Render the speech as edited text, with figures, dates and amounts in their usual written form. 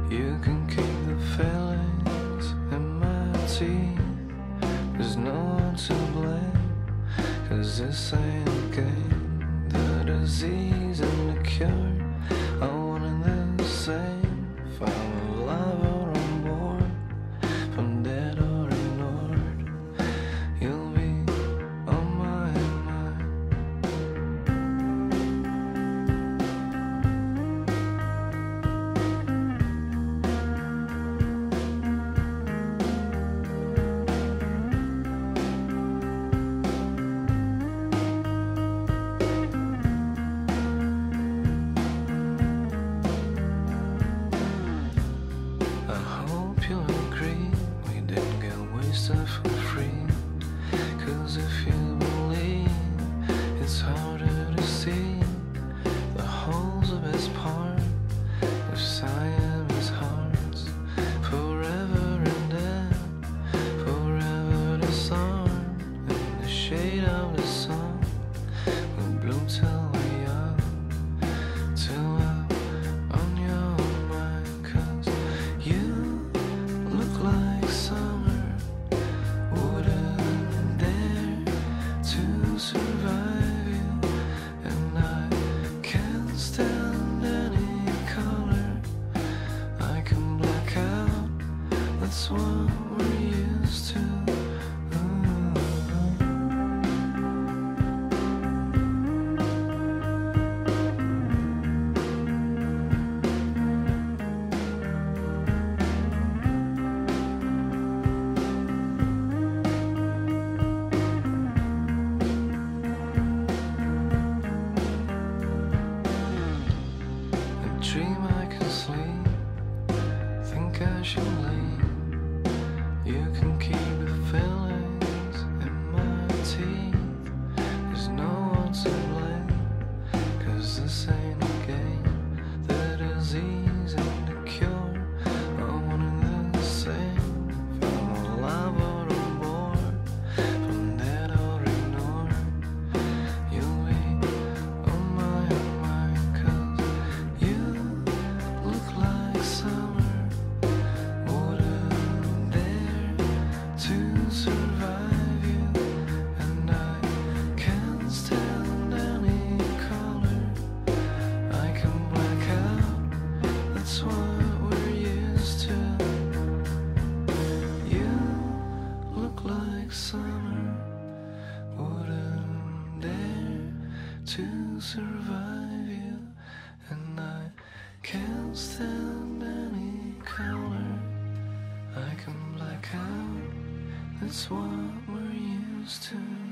You can keep the feelings in my teeth. There's no one to blame, 'cause this ain't a game. The disease and the cure are one and the same. If I'm alive or on board, if I'm dead or ignored, you'll be on my mind. I hope you'll agree we didn't get wasted for free. 'Cause if you believe, it's harder to see the hole's the best part of siamese hearts. Forever and then, forever disarmed in the shade of the sun. We'll bloom till we're young, till I'm on your mind. 'Cause you look like summer, wouldn't dare to survive you. And I can't stand any color. I can black out, that's what we're used to. I dream I can sleep, think I should leave. You can keep the feelings in my teeth. There's no one to blame, 'cause this ain't a game. The disease and the cure are one and the same. If I'm alive or on board, if I'm dead or ignored, you'll be on my mind. 'Cause you look like summer, wouldn't dare to survive you. And I can't stand any color. I can black out, that's what we're used to. You look like summer, wouldn't dare to survive you. And I can't stand any color. I can black out, that's what we're used to.